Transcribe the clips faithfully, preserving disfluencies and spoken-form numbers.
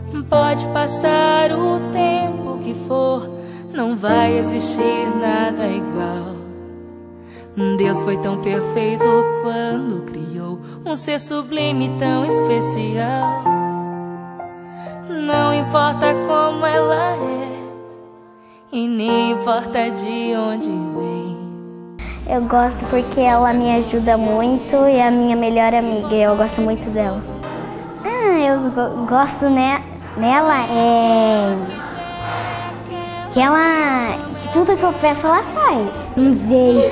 Pode passar o tempo que for, não vai existir nada igual. Deus foi tão perfeito quando criou um ser sublime tão especial. Não importa como ela é, e nem importa de onde vem. Eu gosto porque ela me ajuda muito e é a minha melhor amiga, eu gosto muito dela. Ah, eu go gosto ne nela é que ela, que tudo que eu peço ela faz. Um veio.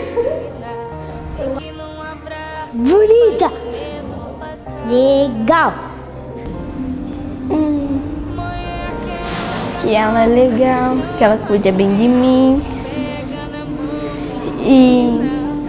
Bonita. Legal. Hum. Que ela é legal, que ela cuida bem de mim. E,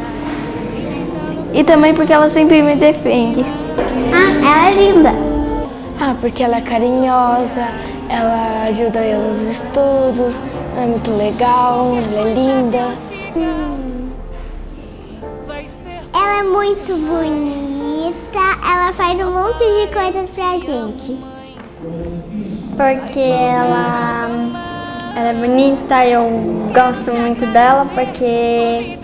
e também porque ela sempre me defende. Ah, ela é linda. Ah, porque ela é carinhosa, ela ajuda eu nos estudos, ela é muito legal, ela é linda. Hum. Ela é muito bonita, ela faz um monte de coisas pra gente. Porque ela, ela é bonita, eu gosto muito dela porque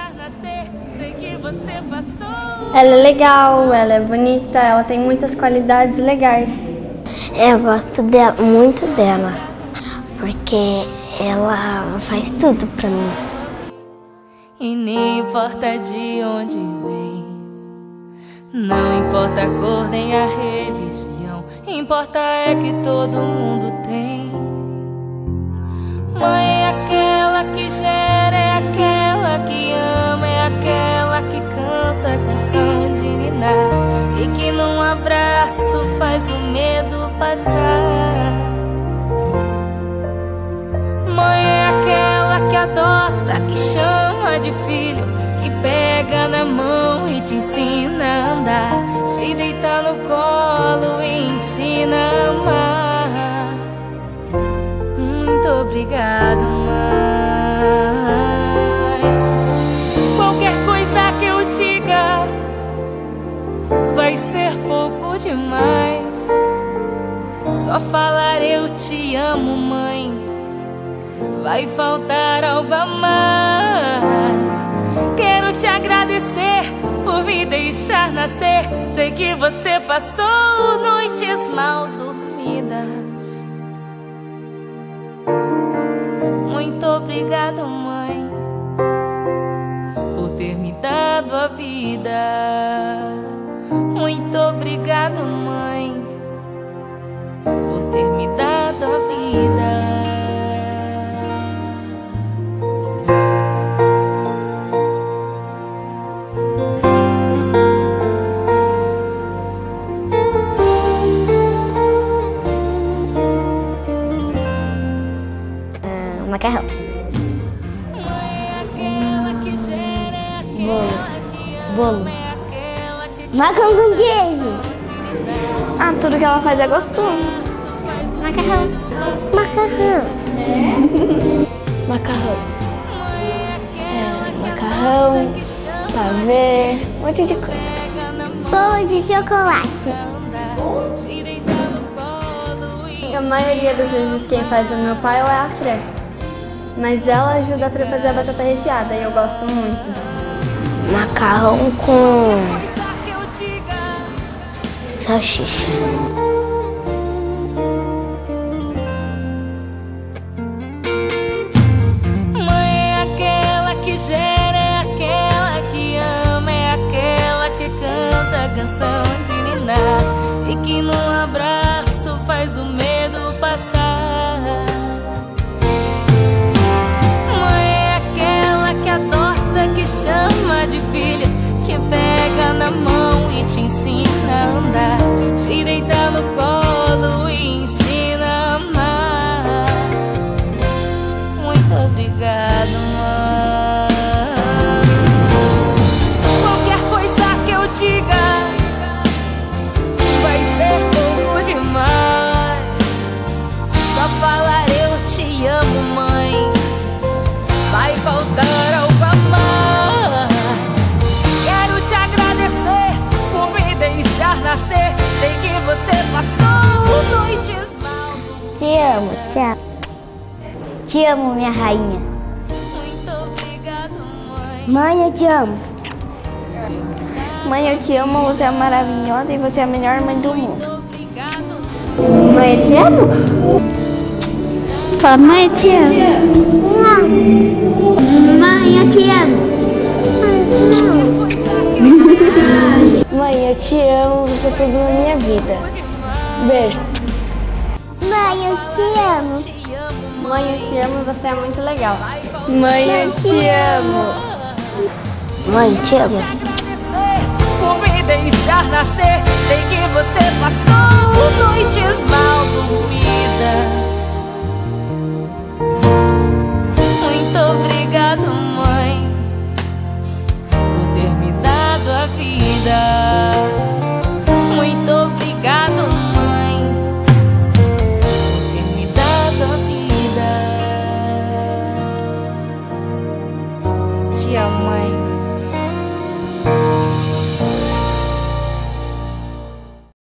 ela é legal, ela é bonita, ela tem muitas qualidades legais. Eu gosto dela, muito dela, porque ela faz tudo pra mim. E nem importa de onde vem, não importa a cor nem a religião, importa é que todo mundo tem. Mãe é aquela que gera, é aquela que ama, é aquela que canta a canção de ninar e que num abraço faz o medo passar. Mãe é aquela que adota, que chama de filho, que pega na mão e te ensina a andar, te deita no colo e ensina a amar. Muito obrigado, mãe. Qualquer coisa que eu diga vai ser pouco demais. Só falar eu te amo, mãe, vai faltar algo a mais. Quero te agradecer por me deixar nascer. Sei que você passou noites mal dormidas. Muito obrigado, mãe, por ter me dado a vida. Muito obrigado, mãe, por ter me dado a vida. Macarrão. Bolo. Bolo. Macarrão com queijo. Ah, tudo que ela faz é gostoso. Macarrão. Macarrão. Macarrão. É, macarrão, pavê, um monte de coisa. Bolo de chocolate. A maioria das vezes quem faz o meu pai ou é a Fran. Mas ela ajuda pra fazer a batata recheada e eu gosto muito. Macarrão com salsicha. Mãe é aquela que gera, é aquela que ama, é aquela que canta a canção de ninar e que num abraço faz o medo passar. Que chama de filho, que pega na mão e te ensina a andar, te deita no colo e ensina a amar. Muito obrigado, mãe. Qualquer coisa que eu diga vai ser pouco demais. Só falar eu te amo, mãe, vai faltar algo a mais. Nascer, sei que você passou noites mais. te amo, te amo. Te amo, minha rainha. Muito obrigado, mãe. Mãe, eu te amo. Mãe, eu te amo, você é maravilhosa e você é a melhor mãe do mundo. Obrigado, Mãe, eu te amo. Fala, mãe, eu te amo. Mãe, eu te amo. Mãe, eu te amo, você é tudo na minha vida. Beijo. Mãe, eu te amo. te amo, Mãe, eu te amo, você é muito legal. Mãe, eu te amo. Mãe, eu te amo. por me deixar nascer. Sei que você passou noites mal dormidas. Muito obrigado, mãe, por ter me dado a vida. Muito obrigado, mãe, por ter me dado a vida. Te amo, mãe.